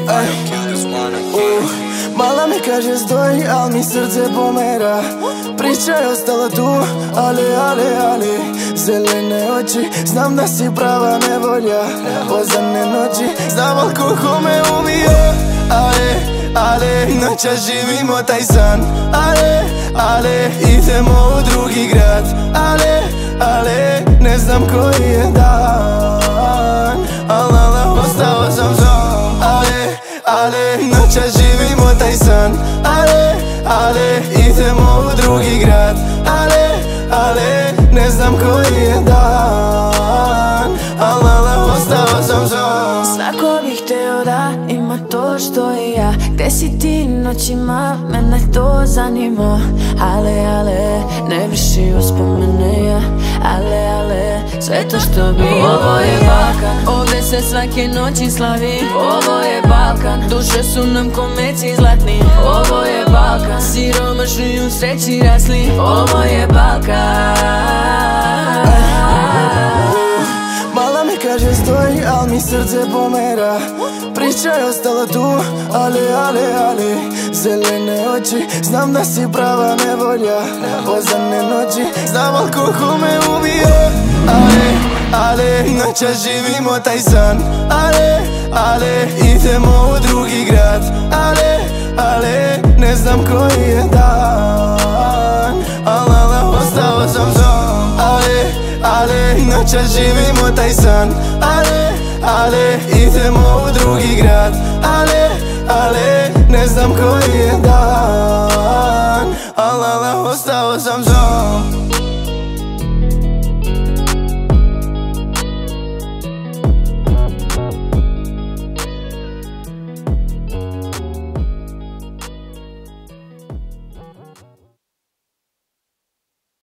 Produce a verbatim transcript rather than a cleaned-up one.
uh, Mala mi kaže stoj, al mi srce pomera. Priča je ostala tu, ali, ali, ali zelene oči, znam da si prava nevolja. Pozadne noći, znam alkohol me ubija. Ale, ale, noća živimo taj san. Ale, ale, idemo u drugi grad. Ale, ale, ne znam koji je dan. Al, ala, ostao sam sam. Ale, ale, noća živimo taj san. Ale, ale, idemo u drugi grad. Ale, ale, ne znam koji je dan. Al, ala, ostao sam sam. Svako bih hteo da ima to što i ja. Gde si ti noćima, mene to zanima. Ale, ale, ne briši uspomene ja. Ale, ale, sve to što bi. Ovo je Balkan, ovde se svake noći slavi. Ovo je Balkan, duše su nam ko meci zlatni. Ovo je Balkan, siromašni u sreći rasli. Ovo je Balkan. Mala mi kaže stoj, al mi srce pomera. Priča je ostala tu, ali, ali, ali zelene oči, znam da si prava nevolja. Pozadne noći, znam alkohol me ubija. Ale, ale, noća živimo taj san. Ale, ale, idemo u drugi grad. Ale, ale, ne znam koji je dan. Al, ala, ostao sam sam. Ale, ale, noća živimo taj san. Ale, ale, idemo u drugi grad. Ale, ale, ne znam koji je dan. Al, ala, ostao sam sam.